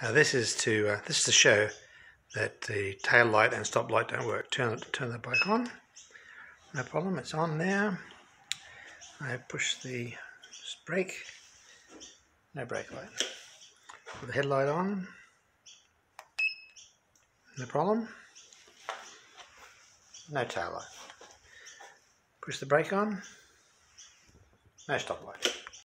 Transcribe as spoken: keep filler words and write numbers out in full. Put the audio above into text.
Uh, this is to uh, this is to show that the tail light and stop light don't work. Turn it, turn the bike on. No problem. It's on now. I push the brake. No brake light. Put the headlight on. No problem. No tail light. Push the brake on. No stop light.